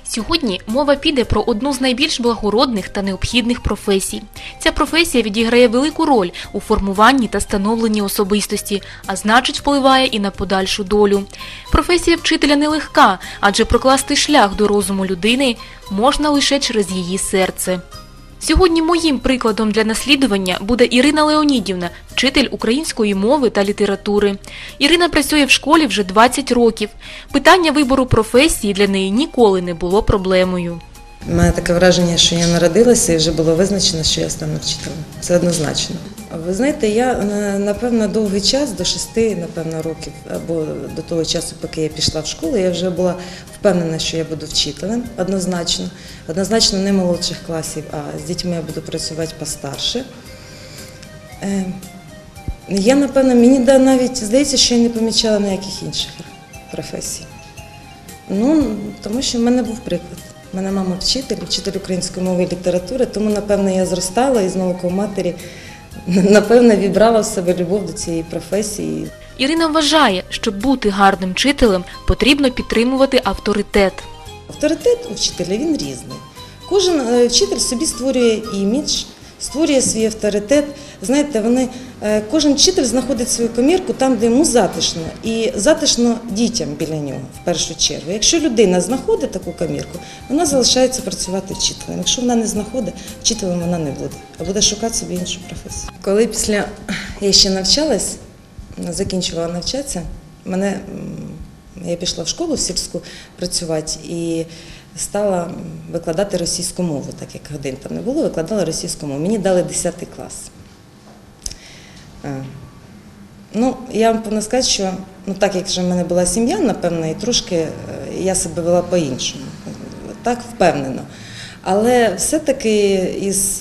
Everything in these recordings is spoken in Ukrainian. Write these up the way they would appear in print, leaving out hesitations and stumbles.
Сьогодні мова піде про одну з найбільш благородних та необхідних професій. Ця професія відіграє велику роль у формуванні та становленні особистості, а значить впливає і на подальшу долю. Професія вчителя нелегка, адже прокласти шлях до розуму людини можна лише через її серце. Сьогодні моїм прикладом для наслідування буде Ірина Леонідівна, вчитель української мови та літератури. Ірина працює в школі вже 20 років. Питання вибору професії для неї ніколи не було проблемою. У мене таке враження, що я народилася і вже було визначено, що я стану вчителем. Це однозначно. Ви знаєте, я, напевно, довгий час, до 6, напевно, років, або до того часу, поки я пішла в школу, я вже була впевнена, що я буду вчителем, однозначно. Однозначно не молодших класів, а з дітьми я буду працювати постарше. Я, напевно, мені навіть здається, що я не помічала ніяких інших професій. Тому що в мене був приклад. У мене мама вчитель української мови і літератури, тому, напевно, я зростала і з молоком матері, напевно, вібрала в себе любов до цієї професії. Ірина вважає, щоб бути гарним вчителем, потрібно підтримувати авторитет. Авторитет у вчителя, він різний. Кожен вчитель собі створює імідж, створює свій авторитет. Знаєте, кожен вчитель знаходить свою комірку там, де йому затишно. І затишно дітям біля нього, в першу чергу. Якщо людина знаходить таку комірку, вона залишається працювати вчителем. Якщо вона не знаходить, вчителем вона не буде, а буде шукати собі іншу професію. Коли я ще навчалась, закінчувала навчатися, я пішла в школу в сільську працювати і стала викладати російську мову, так як годин там не було, викладала російську мову. Мені дали 10 клас. Я вам повинна сказати, що так як вже в мене була сім'я, напевно, і трошки я себе вела по-іншому, так впевнено. Але все-таки із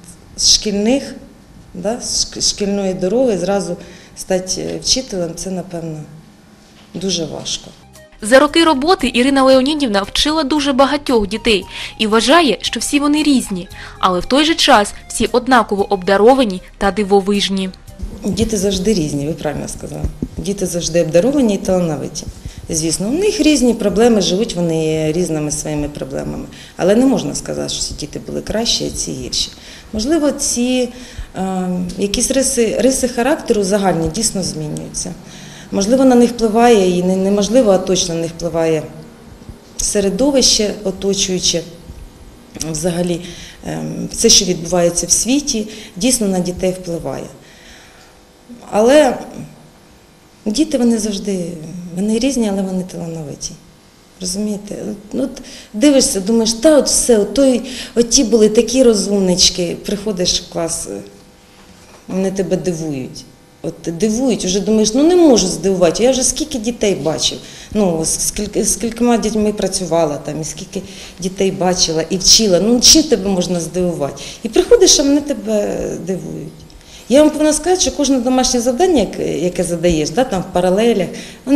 шкільної дороги зразу стати вчителем – це, напевно, дуже важко. За роки роботи Ірина Леонідівна вчила дуже багатьох дітей і вважає, що всі вони різні, але в той же час всі однаково обдаровані та дивовижні. Діти завжди різні, ви правильно сказали. Діти завжди обдаровані і талановиті. Звісно, у них різні проблеми, живуть вони різними своїми проблемами. Але не можна сказати, що ці діти були кращі, а ці гірші. Можливо, ці якісь риси характеру загальні дійсно змінюються. Можливо, на них впливає, і неможливо, а точно на них впливає середовище оточуюче, взагалі все, що відбувається в світі, дійсно на дітей впливає. Але діти, вони завжди, вони різні, але вони талановиті. Розумієте? Дивишся, думаєш, оті були такі розумнички, приходиш в клас, вони тебе дивують. Дивують, вже думаєш, не можу здивувати, я вже скільки дітей бачив, з кількома дітьми працювала там, і скільки дітей бачила і вчила, чим тебе можна здивувати? І приходиш, а вони тебе дивують. Я вам повинна сказати, що кожне домашнє завдання, яке задаєш, там в паралелях,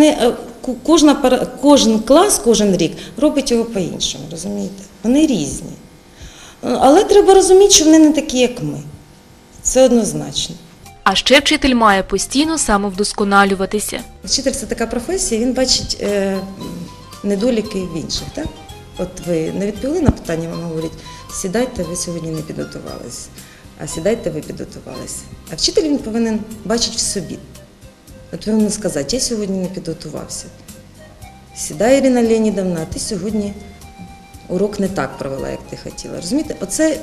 кожен клас, кожен рік робить його по-іншому, розумієте? Вони різні. Але треба розуміти, що вони не такі, як ми. Це однозначно. А ще вчитель має постійно самовдосконалюватися. Вчитель – це така професія, він бачить недоліки в інших. Так? От ви не відповіли на питання, вам говорять, сідайте, ви сьогодні не підготувалися, а сідайте, ви підготувалися. А вчитель він повинен бачити в собі. От повинен сказати, я сьогодні не підготувався. Сідай, Ірина Леонідовна, а ти сьогодні урок не так провела, як ти хотіла. Розумієте, оце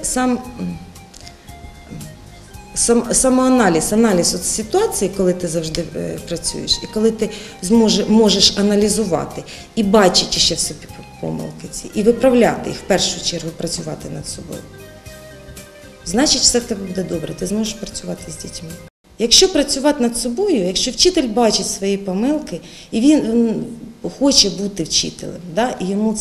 самоаналіз, аналіз ситуації, коли ти завжди працюєш, і коли ти можеш аналізувати і бачити ще в собі помилки ці, і виправляти їх, в першу чергу працювати над собою. Значить, все в тебе буде добре, ти зможеш працювати з дітьми. Якщо працювати над собою, якщо вчитель бачить свої помилки, і він хоче бути вчителем, і йому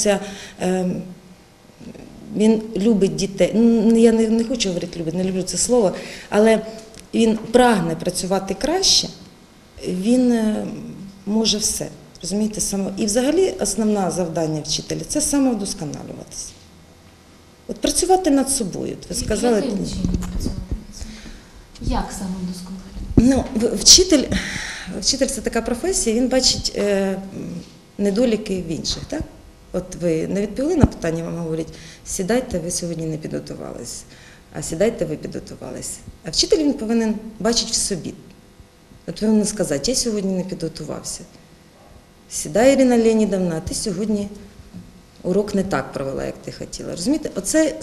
він любить дітей, я не хочу говорити любить, не люблю це слово, але він прагне працювати краще, він може все, розумієте? І взагалі основне завдання вчителя – це самовдосконалюватися. От працювати над собою, ви сказали. Яким чином працювати над собою? Як самовдосконалюватися? Вчитель – це така професія, він бачить недоліки в інших, так? От ви не відповіли на питання, вам говорять, сідайте, ви сьогодні не підготувалися, а сідайте, ви підготувалися. А вчитель він повинен бачити в собі. От повинен сказати, я сьогодні не підготувався. Сідай, Ірина Леонідовна, а ти сьогодні урок не так провела, як ти хотіла. Розумієте, оце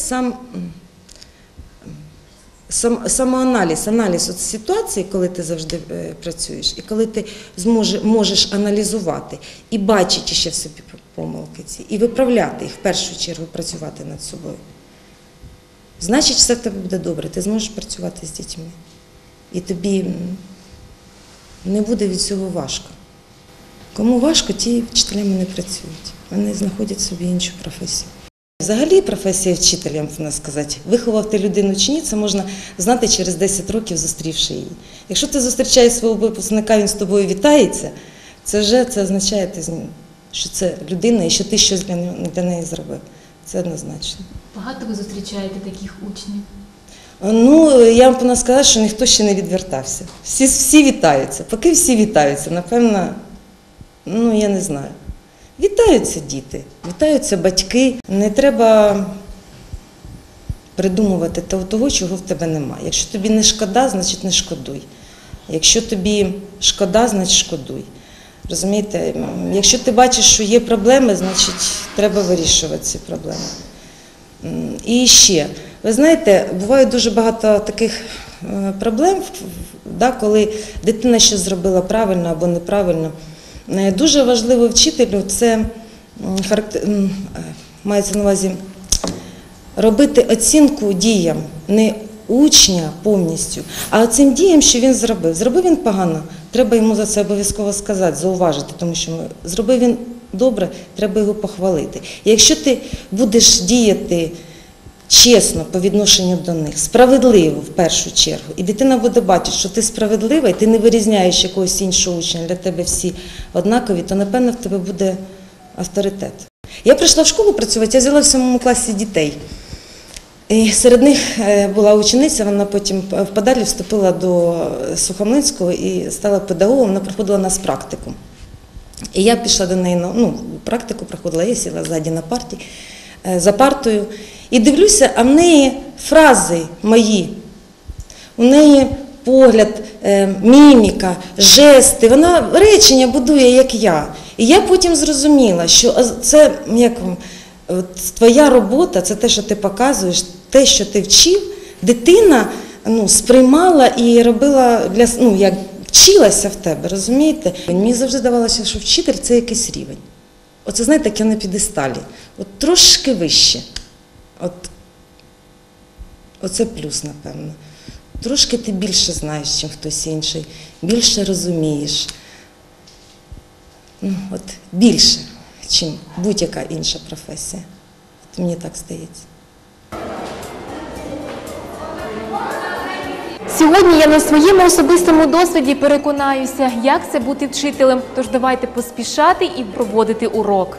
самоаналіз, аналіз от ситуації, коли ти завжди працюєш, і коли ти можеш аналізувати і бачити ще в собі помилки ці, і виправляти їх, в першу чергу працювати над собою. Значить, все в тебе буде добре, ти зможеш працювати з дітьми. І тобі не буде від цього важко. Кому важко, ті вчителями не працюють. Вони знаходять собі іншу професію. Взагалі професія вчителя, можна сказати, виховав ти людину чи ні, це можна знати через 10 років, зустрівши її. Якщо ти зустрічаєш свого випускника, він з тобою вітається, це означає, що це людина і що ти щось для неї зробив. Це однозначно. Багато ви зустрічаєте таких учнів? Ну, я вам повинна сказати, що ніхто ще не відвертався. Всі вітаються. Поки всі вітаються, напевно, я не знаю. Вітаються діти, вітаються батьки. Не треба придумувати того, чого в тебе немає. Якщо тобі не шкода, значить не шкодуй. Якщо тобі шкода, значить шкодуй. Розумієте? Якщо ти бачиш, що є проблеми, значить треба вирішувати ці проблеми. І ще, ви знаєте, буває дуже багато таких проблем, коли дитина щось зробила правильно або неправильно. Дуже важливо вчителю це мається на увазі робити оцінку діям не учня повністю, а цим діям, що він зробив. Зробив він погано, треба йому за це обов'язково сказати, зауважити, тому що зробив він добре, треба його похвалити. І якщо ти будеш діяти чесно по відношенню до них, справедливо в першу чергу, і дитина буде бачити, що ти справедлива, і ти не вирізняєш якогось іншого учня, для тебе всі однакові, то, напевно, в тебе буде авторитет. Я прийшла в школу працювати, я взяла в 7 класі дітей. І серед них була учениця, вона потім в подалі вступила до Сухомлинського і стала педагогом, вона проходила нас практику. І я пішла до неї, практику проходила, я сіла ззаді за партою. І дивлюся, а в неї фрази мої, у неї погляд, міміка, жести, вона речення будує, як я. І я потім зрозуміла, що це твоя робота, це те, що ти показуєш, те, що ти вчив, дитина сприймала і робила, як вчилася в тебе, розумієте? Мені завжди здавалося, що вчитель – це якийсь рівень. Оце, знаєте, таке на підесталі, трошки вище. Оце плюс, напевно. Трошки ти більше знаєш, ніж хтось інший, більше розумієш. Більше, ніж будь-яка інша професія. Мені так здається. Сьогодні я на своєму особистому досвіді переконаюся, як це бути вчителем. Тож давайте поспішати і проводити урок.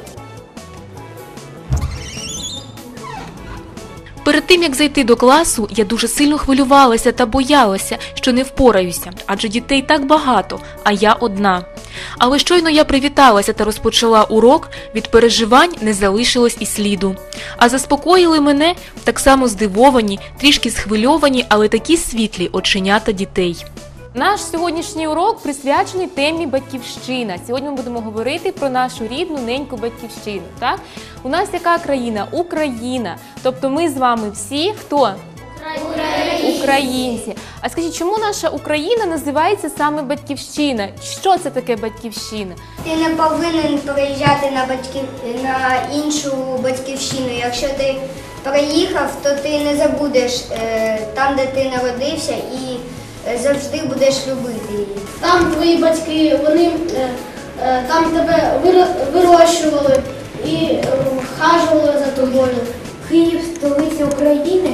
Перед тим, як зайти до класу, я дуже сильно хвилювалася та боялася, що не впораюся, адже дітей так багато, а я одна. Але щойно я привіталася та розпочала урок, від переживань не залишилось і сліду. А заспокоїли мене так само здивовані, трішки схвильовані, але такі світлі оченята дітей. Наш сьогоднішній урок присвячений темі «Батьківщина». Сьогодні ми будемо говорити про нашу рідну, неньку Батьківщину. Так? У нас яка країна? Україна. Тобто ми з вами всі хто? Українці. А скажіть, чому наша Україна називається саме Батьківщина? Що це таке Батьківщина? Ти не повинен переїжджати на іншу Батьківщину. Якщо ти приїхав, то ти не забудеш там, де ти народився, і завжди будеш любити її. Там твої батьки, вони там тебе вирощували і хажували за тобою. Київ – столиця України.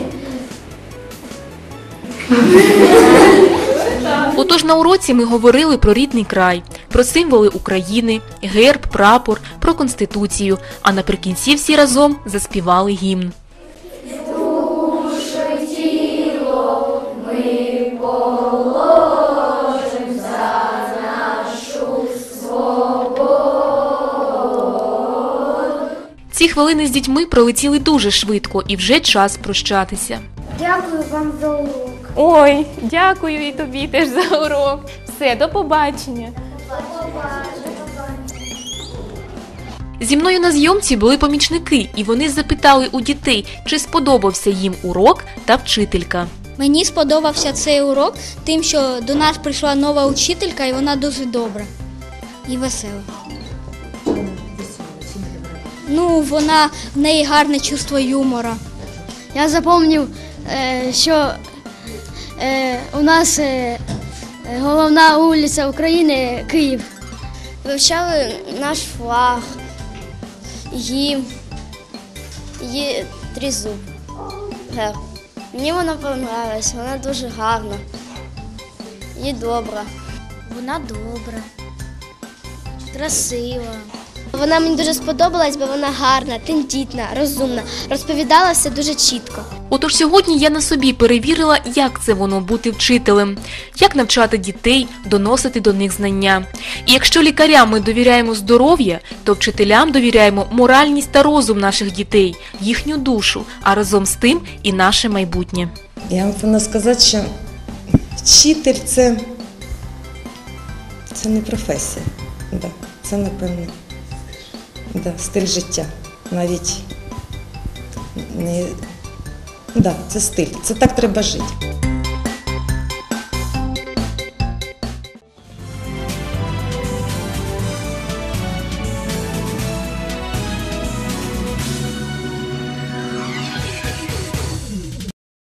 Отож на уроці ми говорили про рідний край, про символи України, герб, прапор, про Конституцію, а наприкінці всі разом заспівали гімн. Ці хвилини з дітьми пролетіли дуже швидко і вже час прощатися. Дякую вам за урок. Ой, дякую і тобі теж за урок. Все, до побачення. Зі мною на зйомці були помічники, і вони запитали у дітей, чи сподобався їм урок та вчителька. Мені сподобався цей урок тим, що до нас прийшла нова учителька, і вона дуже добра і весела. Ну, в неї гарне чувство юмора. Я запам'ятав, що у нас головна вулиця України – Київ. Вивчали наш флаг, гімн, тризуб. Мені вона подобалась, вона дуже гарна і добра. Вона добра, красива. Вона мені дуже сподобалась, бо вона гарна, тендітна, розумна, розповідала все дуже чітко. Отож сьогодні я на собі перевірила, як це воно бути вчителем, як навчати дітей, доносити до них знання. І якщо лікарям ми довіряємо здоров'я, то вчителям довіряємо моральність та розум наших дітей, їхню душу, а разом з тим і наше майбутнє. Я вам повинна сказати, що вчитель – це не професія. Да, це, напевно, стиль життя. Навіть не... це стиль. Це так треба жити.